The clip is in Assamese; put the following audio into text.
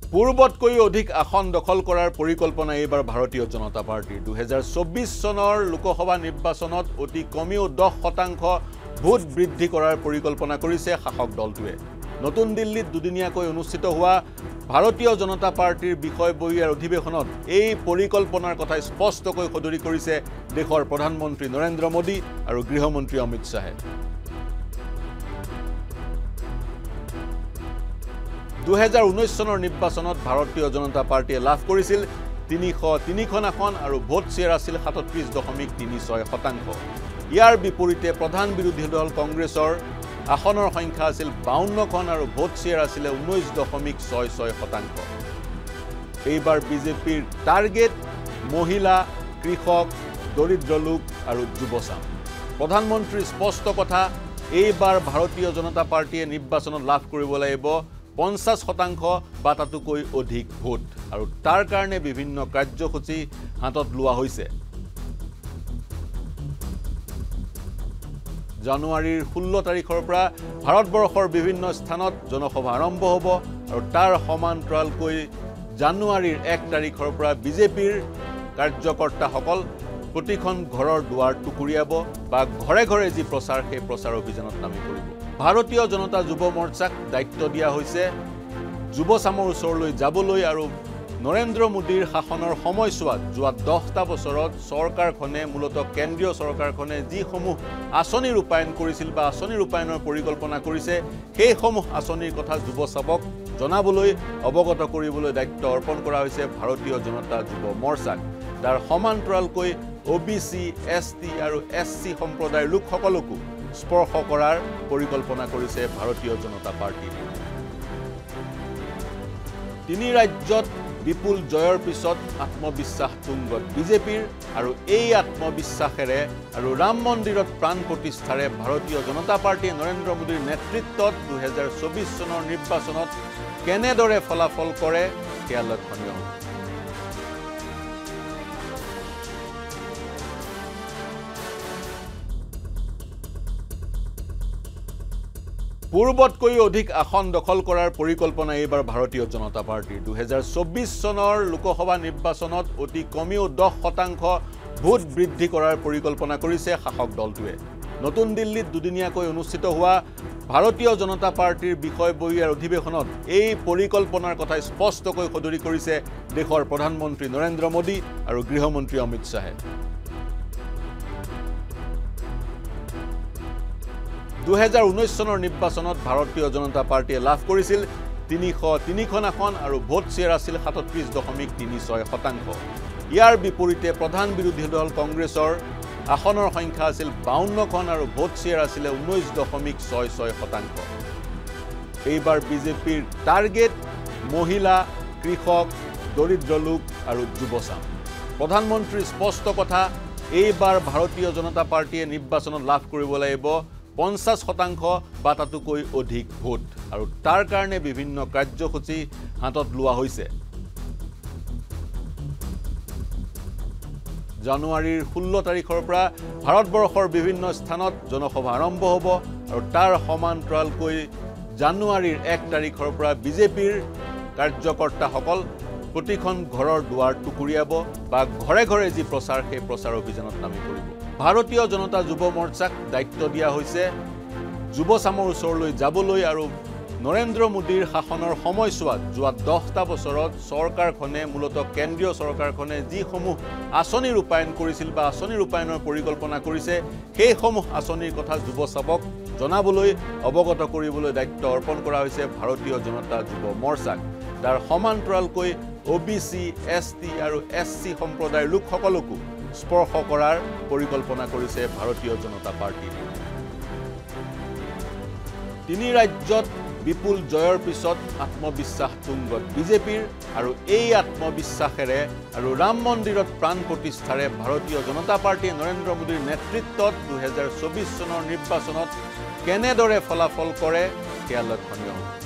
পূৰ্বতকৈ অধিক আসন দখল কৰাৰ পৰিকল্পনা এইবাৰ ভাৰতীয় জনতা পাৰ্টিৰ 2024 চনৰ লোকসভা নিৰ্বাচনত অতি কমেও 10% ভোট বৃদ্ধি কৰাৰ পৰিকল্পনা কৰিছে শাসক দলটোৱে নতুন দিল্লীত দুদিনীয়াকৈ অনুষ্ঠিত হোৱা ভাৰতীয় জনতা পাৰ্টিৰ বিষয়ববীয়াৰ অধিৱেশনত এই পৰিকল্পনাৰ কথা স্পষ্টকৈ সদৰি কৰিছে দেশৰ প্ৰধানমন্ত্ৰী নৰেন্দ্ৰ মোদী আৰু গৃহমন্ত্ৰী অমিত শাহে 2019 চনৰ নিৰ্বাচনত ভাৰতীয় জনতা পাৰ্টিয়ে লাভ কৰিছিল 303খন আসন আৰু ভোট শ্বেয়াৰ আছিল 37.36%। ইয়াৰ বিপৰীতে প্ৰধান বিৰোধী দল কংগ্ৰেছৰ আসনৰ সংখ্যা আছিল 52খন আৰু ভোট শ্বেয়াৰ আছিল 19.66%। এইবাৰ বিজেপিৰ টাৰ্গেট মহিলা কৃষক দৰিদ্ৰ লোক আৰু যুৱচাম প্ৰধানমন্ত্ৰীৰ স্পষ্ট কথা এইবাৰ ভাৰতীয় জনতা পাৰ্টিয়ে নিৰ্বাচনত লাভ কৰিব লাগিব 50% বা তাতকৈ অধিক ভোট আৰু তাৰ কাৰণে বিভিন্ন কাৰ্যসূচী হাতত লোৱা হৈছে জানুৱাৰীৰ 16 তাৰিখৰ পৰা ভাৰতবৰ্ষৰ বিভিন্ন স্থানত জনসভা আৰম্ভ হ'ব আৰু তাৰ সমান্তৰালকৈ জানুৱাৰীৰ 1 তাৰিখৰ পৰা বিজেপিৰ কাৰ্যকৰ্তাসকল প্ৰতিখন ঘৰৰ দুৱাৰ টুকুৰিয়াব বা ঘৰে ঘৰে যি প্ৰচাৰ সেই প্ৰচাৰ অভিযানত নামি পৰিব ভাৰতীয় জনতা যুৱ মৰ্চাক দায়িত্ব দিয়া হৈছে যুৱ চামৰ ওচৰলৈ যাবলৈ আৰু নৰেন্দ্ৰ মোদীৰ শাসনৰ সময়ছোৱাত যোৱা 10টা বছৰত চৰকাৰখনে মূলত কেন্দ্ৰীয় চৰকাৰখনে যিসমূহ আঁচনি ৰূপায়ণ কৰিছিল বা আঁচনি ৰূপায়ণৰ পৰিকল্পনা কৰিছে সেইসমূহ আঁচনিৰ কথা যুৱ চামক জনাবলৈ অৱগত কৰিবলৈ দায়িত্ব অৰ্পণ কৰা হৈছে ভাৰতীয় জনতা যুৱ মৰ্চাক তাৰ সমান্তৰালকৈ OBC, ST আৰু SC সম্প্ৰদায়ৰ লোকসকলকো স্পৰ্শ কৰাৰ পৰিকল্পনা কৰিছে ভাৰতীয় জনতা পাৰ্টি তিনি ৰাজ্যত বিপুল জয়ৰ পিছত আত্মবিশ্বাস তুংগত বিজেপিৰ আৰু এই আত্মবিশ্বাসেৰে আৰু ৰাম মন্দিৰত প্ৰাণ প্ৰতিষ্ঠাৰে ভাৰতীয় জনতা পাৰ্টিয়ে নৰেন্দ্ৰ মোদীৰ নেতৃত্বত 2024 চনৰ নিৰ্বাচনত কেনেদৰে ফলাফল কৰে সেয়া লক্ষণীয় পূৰ্বতকৈ অধিক আসন দখল কৰাৰ পৰিকল্পনা এইবাৰ ভাৰতীয় জনতা পাৰ্টিৰ 2024 চনৰ লোকসভা নিৰ্বাচনত অতি কমেও 10% ভোট বৃদ্ধি কৰাৰ পৰিকল্পনা কৰিছে শাসক দলটোৱে নতুন দিল্লীত দুদিনীয়াকৈ অনুষ্ঠিত হোৱা ভাৰতীয় জনতা পাৰ্টিৰ বিষয়ববীয়াৰ অধিৱেশনত এই পৰিকল্পনাৰ কথা স্পষ্টকৈ সদৰি কৰিছে দেশৰ প্ৰধানমন্ত্ৰী নৰেন্দ্ৰ মোদী আৰু গৃহমন্ত্ৰী অমিত শাহে 2019 চনৰ নিৰ্বাচনত ভাৰতীয় জনতা পাৰ্টিয়ে লাভ কৰিছিল 303খন আসন আৰু ভোট শ্বেয়াৰ আছিল 37.36%। ইয়াৰ বিপৰীতে প্ৰধান বিৰোধী দল কংগ্ৰেছৰ আসনৰ সংখ্যা আছিল 52খন আৰু ভোট শ্বেয়াৰ আছিল 19.66%। এইবাৰ বিজেপিৰ টাৰ্গেট মহিলা কৃষক দৰিদ্ৰ লোক আৰু যুৱচাম প্ৰধানমন্ত্ৰীৰ স্পষ্ট কথা এইবাৰ ভাৰতীয় জনতা পাৰ্টিয়ে নিৰ্বাচনত লাভ কৰিব লাগিব 50% বা তাতকৈ অধিক ভোট আৰু তাৰ কাৰণে বিভিন্ন কাৰ্যসূচী হাতত লোৱা হৈছে জানুৱাৰীৰ 16 তাৰিখৰ পৰা ভাৰতবৰ্ষৰ বিভিন্ন স্থানত জনসভা আৰম্ভ হ'ব আৰু তাৰ সমান্তৰালকৈ জানুৱাৰীৰ 1 তাৰিখৰ পৰা বিজেপিৰ কাৰ্যকৰ্তাসকল প্ৰতিখন ঘৰৰ দুৱাৰ টুকুৰিয়াব বা ঘৰে ঘৰে যি প্ৰচাৰ সেই প্ৰচাৰ অভিযানত নামি পৰিব ভাৰতীয় জনতা যুৱ মৰ্চাক দায়িত্ব দিয়া হৈছে যুৱ চামৰ ওচৰলৈ যাবলৈ আৰু নৰেন্দ্ৰ মোদীৰ শাসনৰ সময়ছোৱাত যোৱা 10টা বছৰত চৰকাৰখনে মূলত কেন্দ্ৰীয় চৰকাৰখনে যিসমূহ আঁচনি ৰূপায়ণ কৰিছিল বা আঁচনি ৰূপায়ণৰ পৰিকল্পনা কৰিছে সেইসমূহ আঁচনিৰ কথা যুৱ চামক জনাবলৈ অৱগত কৰিবলৈ দায়িত্ব অৰ্পণ কৰা হৈছে ভাৰতীয় জনতা যুৱ মৰ্চাক তাৰ সমান্তৰালকৈ OBC, ST আৰু SC সম্প্ৰদায়ৰ লোকসকলকো স্পৰ্শ কৰাৰ পৰিকল্পনা কৰিছে ভাৰতীয় জনতা পাৰ্টি তিনি ৰাজ্যত বিপুল জয়ৰ পিছত আত্মবিশ্বাস তুংগত বিজেপিৰ আৰু এই আত্মবিশ্বাসেৰে আৰু ৰাম মন্দিৰত প্ৰাণ প্ৰতিষ্ঠাৰে ভাৰতীয় জনতা পাৰ্টিয়ে নৰেন্দ্ৰ মোদীৰ নেতৃত্বত 2024 চনৰ নিৰ্বাচনত কেনেদৰে ফলাফল কৰে সেয়া লক্ষণীয়